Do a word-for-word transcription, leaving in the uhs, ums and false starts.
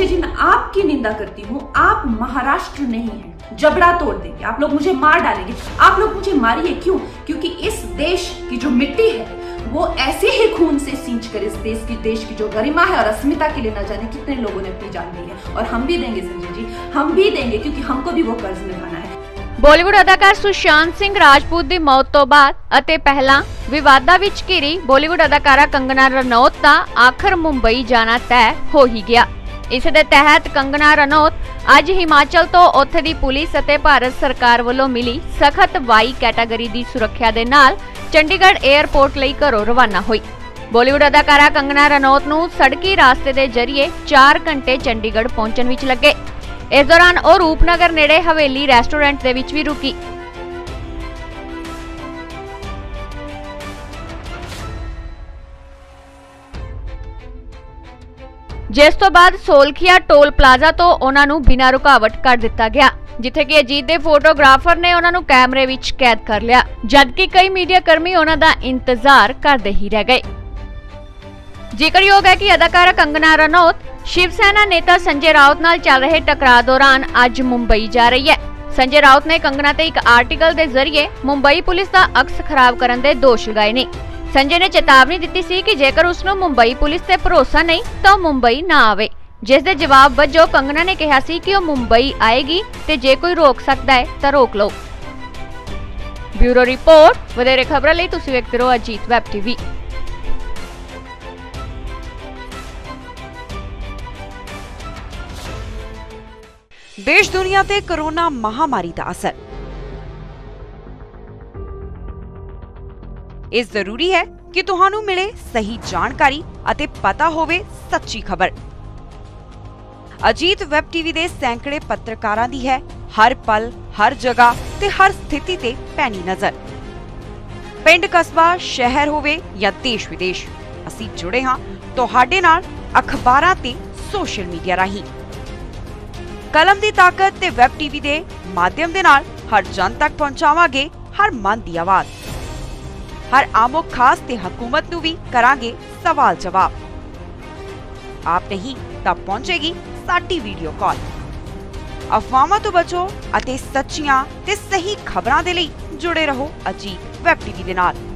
संजय जी, मैं आपकी निंदा करती हूँ, आप महाराष्ट्र नहीं हैं। जबड़ा तोड़ देंगे आप लोग, मुझे मार डालेंगे। आप लोग मुझे मारिए, क्यों? क्योंकि इस देश की जो मिट्टी है वो ऐसे ही खून से सींच कर इस देश की देश की जो गरिमा है और अस्मिता के लिए न जाने कितने लोगों ने अपनी जान दी है। और हम भी देंगे संजय जी, हम भी देंगे, क्योंकि हमको भी वो कर्ज निभाना है। बॉलीवुड अदाकार सुशांत सिंह राजपूत ਦੀ मौत ਤੋਂ ਬਾਅਦ ਅਤੇ ਪਹਿਲਾਂ ਵਿਵਾਦਾਂ ਵਿੱਚ ਘਿਰੀ ਬॉलीवुड ਅਦਾਕਾਰਾ ਕੰਗਨਾ ਰਣੌਤ ਦਾ ਆਖਰ ਮੁੰਬਈ ਜਾਣਾ ਤੈਅ ਹੋ ਹੀ ਗਿਆ। ਇਸ ਦੇ ਤਹਿਤ ਕੰਗਨਾ ਰਣੌਤ ਅੱਜ ਹਿਮਾਚਲ ਤੋਂ ਉੱਥੇ ਦੀ ਪੁਲਿਸ ਅਤੇ ਭਾਰਤ ਸਰਕਾਰ ਵੱਲੋਂ ਮਿਲੀ ਸਖਤ ਵਾਈ ਕੈਟਾਗਰੀ ਦੀ ਸੁਰੱਖਿਆ ਦੇ ਨਾਲ ਚੰਡੀਗੜ੍ਹ 에ਅਰਪੋਰਟ ਲਈ ਘਰੋਂ ਰਵਾਨਾ ਹੋਈ। बॉलीवुड ਅਦਾਕਾਰਾ ਕੰਗਨਾ ਰਣੌਤ ਨੂੰ ਸੜਕੀ ਰਾਸਤੇ ਦੇ ਜ਼ਰੀਏ ਚਾਰ ਘੰਟੇ ਚੰਡੀਗੜ੍ਹ ਪਹੁੰਚਣ ਵਿੱਚ ਲੱਗੇ। इस दौरान और रूपनगर नेड़े हवेली रेस्टोरेंट दे विच भी रुकी। जिस तो बाद सोलखिया टोल प्लाजा तो उन्हां नूं बिना रुकावट कर दिता गया, जिथे कि अजीत दे फोटोग्राफर ने उन्हां नूं कैमरे विच कैद कर लिया, जबकि कई मीडिया कर्मी उन्हां दा इंतजार करते ही रह गए। जिक्रयोग है कि अदाकारा कंगना रनौत शिवसेना नेता संजय राउत नाल चल रहे टकराव दौरान आज मुंबई जा रही है। संजय राउत ने कंगना ते एक आर्टिकल के जरिए मुंबई पुलिस का अक्स खराब करने के दोष लगाए ने। संजय ने चेतावनी दी सी कि जेकर उसनों मुंबई पुलिस ते भरोसा नहीं तो मुंबई ना आवे, जिस दे जवाब वजों कंगना ने कहा सी कि वह मुंबई आएगी ते जे कोई रोक सकता है तो रोक लो। Bureau report. वधेरे खबरां लई तुसीं वेखदे रहो अजीत वैब टीवी। देश दुनिया ते कोरोना महामारी का असर। इस जरूरी है कि तुहानू मिले सही जानकारी अते पता होवे सच्ची खबर। अजीत वैब टीवी दे सैकड़े पत्रकारां दी है हर पल हर जगह ते हर स्थिति ते पैनी नजर। पिंड कस्बा शहर होवे या देश विदेश, असी जुड़े हां तुहाडे नाल अखबारां ते सोशल मीडिया राही। कलम की ताकत ते वैब टीवी दे माध्यम दे नाल हर जन तक पहुंचावांगे हर मन की आवाज। हर आमो खास ते हुकूमत नू भी करांगे सवाल जवाब। आप नहीं तब पहुंचेगी साडी वीडियो कॉल। अफवाहां तो बचो अते सच्चियां ते सही खबरां दे लई जुड़े रहो अजीत वैब टीवी दे नाल।